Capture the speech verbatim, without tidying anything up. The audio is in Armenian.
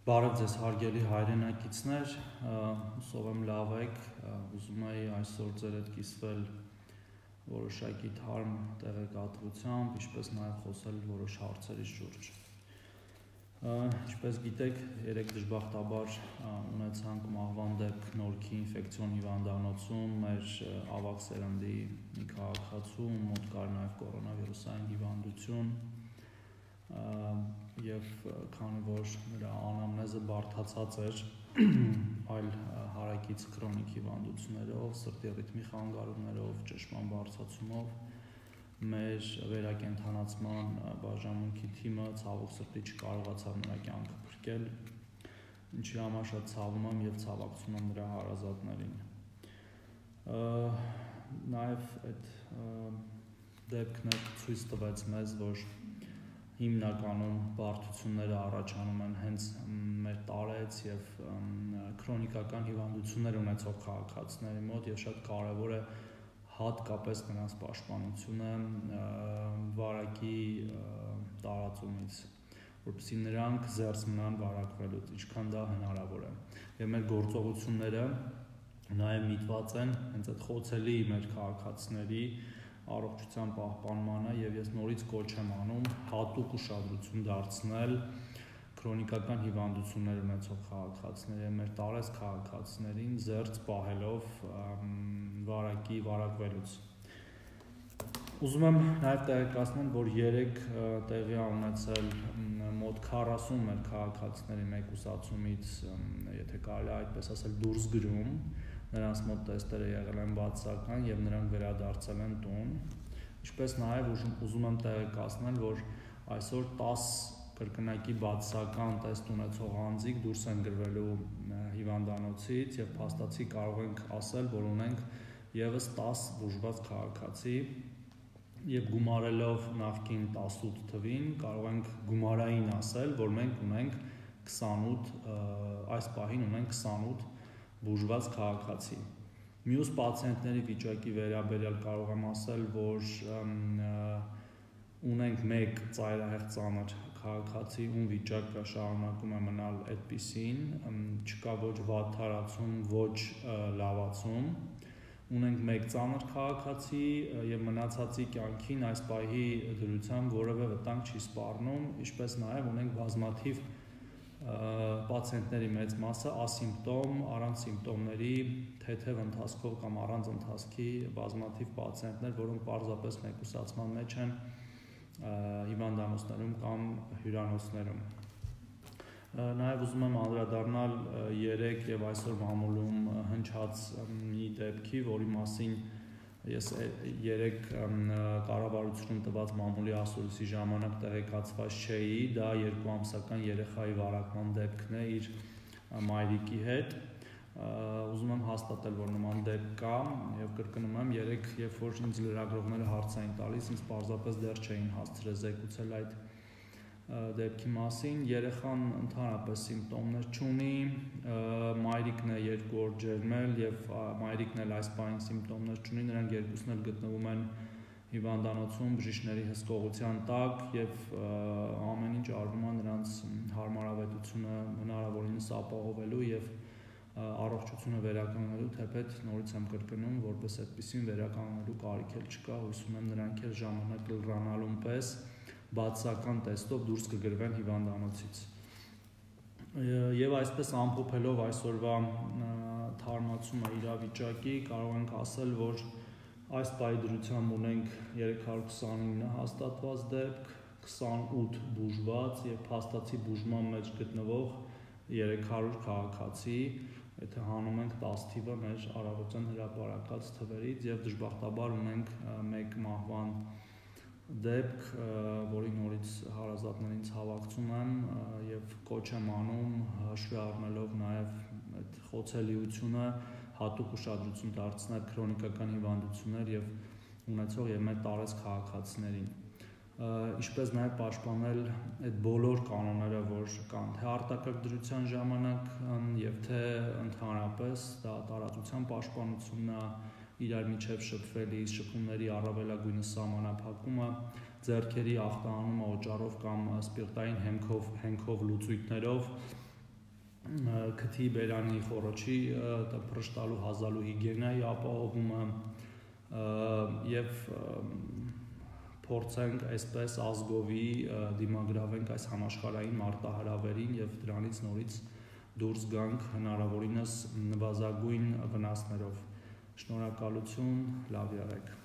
Բարև ձեզ հարգելի հայրենակիցներ, հուսով եմ լավ եք, ուզում էի այսօր ձեր հետ կիսվել որոշակի թարմ տեղեկատվությամբ, ինչպես նաև խոսել որոշ հարցերի շուրջ։ Ինչպես գիտեք, երեք դժբախտաբար ունեցանք մահվան դեպք Նորքի ինֆեկցիոն հիվանդանոցում, մեր ավագ սերնդի մի քաղաքացու, մոտ կար նաև կորոնավիրուսային հիվանդություն, և քանի որ նրա անամնեզը բարդացած էր այլ հարակից քրոնիկ հիվանդություններով, սրտի ռիթմի խանգարումներով, ճնշման բարձրացումով, մեր վերակենդանացման բաժանմունքի թիմը ցավոք սրտի չկարողացավ նրա կյանքը փրկել, ինչի համար շատ ցավում եմ և ցավակցում եմ նրա հարազատներին։ Նաև այդ դեպքն ցույց տվեց մեզ, որ հիմնականում բարդությունները առաջանում են հենց մեր տարեց և քրոնիկական հիվանդություններ ունեցող քաղաքացիների մոտ և շատ կարևոր է հատկապես նրանց պաշտպանությունը վարակի տարածումից, որպեսզի նրանք զերծ մնան վարակվելուց, ինչքան դա հնարավոր է։ Եվ մեր գործողությունները նաև միտված են հենց այդ խոցելի մեր քաղաքացիների առողջության պահպանմանը և ես նորից կոչ եմ անում հատուկ ուշադրություն դարձնել քրոնիկական հիվանդություններ ունեցող քաղաքացիների և մեր տարեց քաղաքացիներին զերծ պահելով վարակի վարակվելուց։ Ուզում եմ նաև տեղեկացնել, որ երեկ տեղի է ունեցել մոտ քառասուն մեր քաղաքացիների մեկուսացումից, եթե կարելի է այդպես ասել, դուրս գրում, նրանց մոտ տեստերը եղել են բացասական և նրանք վերադարձել են տուն, ինչպես նաև ուզում եմ տեղեկացնել, որ այսօր տաս կրկնակի բացասական տեստ ունեցող անձիկ դուրս են գրվելու հիվանդանոցից և փաստացի կարող ենք ասել, որ ունենք ևս տաս բուժված քաղաքացի և գումարելով նախկին տասութ թվին կարող ենք գումարային ասել, որ մենք ունենք քսանութ, այս պահին ունենք քսանութ բուժված քաղաքացի։ Մյուս պացիենտների վիճակի վերաբերյալ կարող եմ ասել, որ ունենք մեկ ծայրահեղ ծանր քաղաքացի, ում վիճակը շարունակում է մնալ այդպիսին, չկա ոչ վատթարացում, ոչ լավացում, ունենք մեկ ծանր քաղաքացի և մնացածի կյանքին այս պահի դրությամբ որևէ վտանգ չի սպառնում, ինչպես նաև ունենք բազմաթիվ պացիենտների մեծ մասը ասիմպտոմ, առանց սիմպտոմների, թեթև ընթացքով կամ առանց ընթացքի բազմաթիվ պացիենտներ, որոնք պարզապես մեկուսացման մեջ են հիվանդանոցներում կամ հյուրանոցներում։ Նաև ուզում եմ անդրադառնալ երեկ և այսօր մամուլում հնչած մի դեպքի, որի մասին ես երեկ կառավարությունում տված մամուլի ասուլիսի ժամանակ տեղեկացված չէի, դա երկու ամսական երեխայի վարակման դեպքն է իր մայրիկի հետ, ուզում եմ հաստատել, որ նման դեպք կա և կրկնում եմ, երեկ երբ որ ինձ լրագրողները հարց էին տալիս, ինձ պարզապես դեռ չէին հասցրել զեկուցել այդ դեպքի մասին, երեխան ընդհանրապես սիմպտոմներ չունի, մայրիկն է երկու օր ջերմել և մայրիկն էլ այս պահին սիմպտոմներ չունի, նրանք երկուսն էլ գտնվում են հիվանդանոցում բժիշկների հսկողության տակ և ամեն ինչ արվում է նրանց հարմարավետությունը հնարավորինս ապահովելու և առողջությունը վերականգնելու, թեպետ նորից եմ կրկնում, որպես այդպիսին վերականգնելու կարիք էլ չկա, հուսում եմ նրանք էլ ժամանակ լրանալուն պես բացասական տեստով դուրս կգրվեն հիվանդանոցից։ Եվ այսպես ամփոփելով այսօրվա թարմացումը իրավիճակի, կարող ենք ասել, որ այս պահի դրությամբ ունենք երեք հարյուր քսանինը հաստատված դեպք, քսանութ բուժված և փաստացի բուժման մեջ գտնվող երեք հարյուր քաղաքացի, եթե հանում ենք տաս թիվը մեր առավոտյան հրապարակած թվերից և դժբախտաբար ունենք մեկ մահվան դեպք, որի նորից հարազատներին ցավակցում եմ և կոչ եմ անում հաշվի առնելով նաև այդ խոցելիությունը հատուկ ուշադրություն դարձնել քրոնիկական հիվանդություններ և ունեցող և մեր տարեց քաղաքացիներին, ինչպես նաև պաշտպանել այդ բոլոր կանոնները, որ կան թե արտակարգ դրության ժամանակ և թե ընդհանրապես դա տարածության պաշտպանությունն է, իրար միջև շփվելիս, շփումների առավելագույնս սահմանափակումը, ձեռքերի ախտահանումը օճառով կամ սպիրտային հենքով, հենքով լուծույթներով քթի բերանի խորոչի փրշտալու հազալու հիգիենայի ապահովումը եւ փորձենք այսպես ազգովի դիմագրավենք այս համաշխարհային մարտահրավերին եւ դրանից նորից դուրս գանք հնարավորինս նվազագույն վնասներով։ Շնորհակալություն, լավ եղեք։